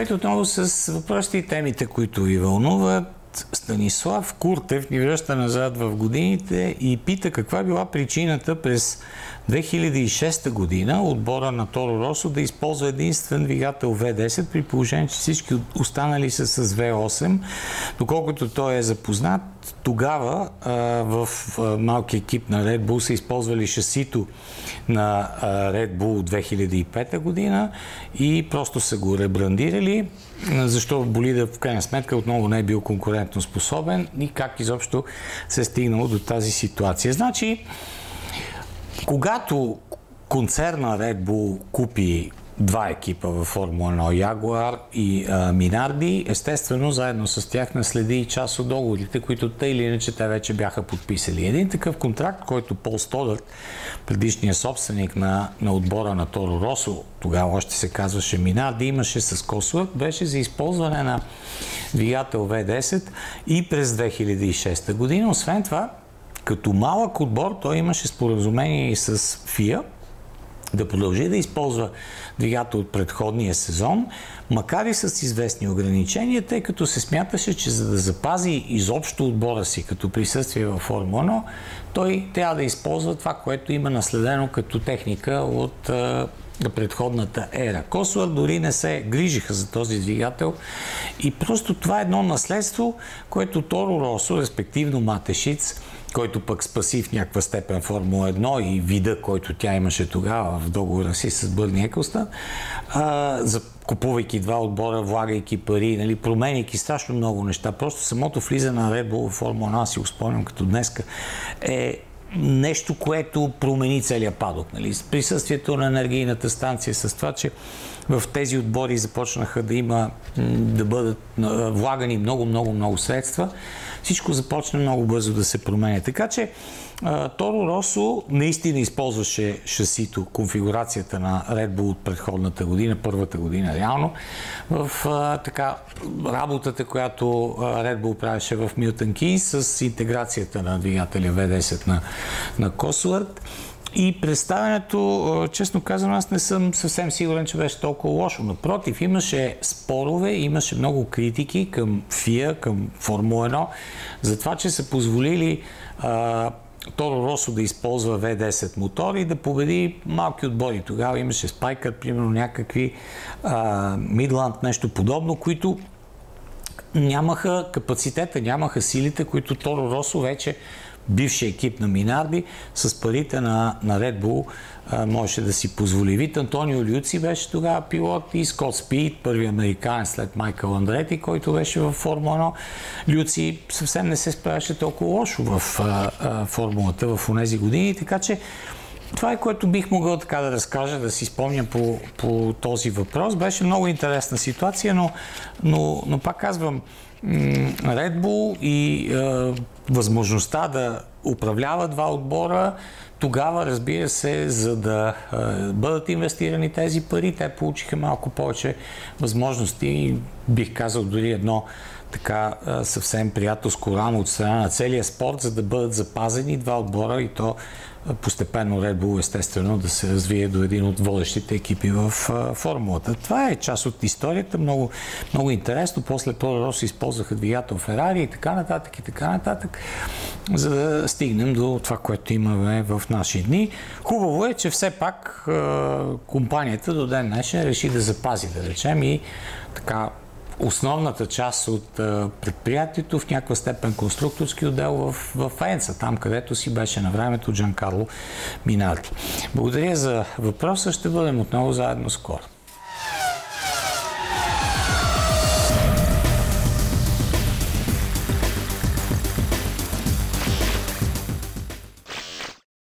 Здравейте отново с въпросите и темите, които ви вълнуват. Станислав Куртев ни връща назад в годините и пита каква била причината през 2006 година отбора на Торо Росо да използва единствен двигател V10, при положение, че всички останали са с V8. Доколкото той е запознат, тогава в малкия екип на Red Bull са използвали шасито на Red Bull от 2005 година и просто са го ребрандирали, защото болида в крайна сметка отново не е бил конкурентно способен и как изобщо се е стигнало до тази ситуация. Значи, когато концерна Red Bull купи два екипа във Формула 1, Ягуар и Минарди, естествено, заедно с тях наследи и част от договорите, които тъй или иначе те вече бяха подписали. Един такъв контракт, който Пол Стодърт, предишният собственик на отбора на Торо Росо, тогава още се казваше Минарди, имаше с Косуърт, беше за използване на двигател V10 и през 2006 година. Освен това, като малък отбор, той имаше споразумение и с FIA да продължи да използва двигател от предходния сезон, макар и с известни ограничения, тъй като се смяташе, че за да запази изобщо отбора си като присъствие във Формула 1, той трябва да използва това, което има наследено като техника от предходната ера. Косуърт дори не се грижиха за този двигател и просто това е едно наследство, което Торо Росо, респективно Матешиц, който пък спаси в някаква степен Формула 1 и вида, който тя имаше тогава в договора си с Бърни Еклстън, купувайки два отбора, влагайки пари, нали, променяйки страшно много неща. Просто самото влизане на Red Bull в Формула 1, си го спомням като днеска, е нещо, което промени целия падок. Нали. С присъствието на енергийната станция, с това, че в тези отбори започнаха да бъдат влагани много средства, всичко започна много бързо да се променя. Така че Торо Росо наистина използваше шасито, конфигурацията на Red Bull от предходната година, първата година реално, в работата, която Red Bull правеше в Милтън Кейнс с интеграцията на двигателя V10 на Косуърт. И представянето, честно казвам, аз не съм съвсем сигурен, че беше толкова лошо. Напротив, имаше спорове, имаше много критики към FIA, към Формула 1, за това, че са позволили Торо Росо да използва V10 мотор и да победи малки отбори. Тогава имаше Спайкър, примерно някакви Мидланд, нещо подобно, които нямаха капацитета, нямаха силите, които Торо Росо вече, бившия екип на Минарди, с парите на Red Bull можеше да си позволи. Вид Антонио Люци беше тогава пилот и Скот Спид, първи американец след Майкъл Андрети, който беше във Формула 1. Люци съвсем не се справяше толкова лошо в формулата в онези години, така че това е, което бих могъл така да разкажа, да си спомня по този въпрос. Беше много интересна ситуация, но пак казвам, Red Bull и възможността да управлява два отбора, тогава, разбира се, за да бъдат инвестирани тези пари, те получиха малко повече възможности, бих казал дори едно така съвсем приятелско рамо от страна на целия спорт, за да бъдат запазени два отбора и то постепенно Red Bull, естествено, да се развие до един от водещите екипи в формулата. Това е част от историята, много, много интересно. После Торо Росо използваха двигател Ферари и така нататък, за да стигнем до това, което имаме в наши дни. Хубаво е, че все пак компанията до ден днешен реши да запази, да речем, и така основната част от предприятието, в някаква степен конструкторски отдел в Фаенца, там където си беше на времето Джанкарло Минарди. Благодаря за въпроса, ще бъдем отново заедно скоро.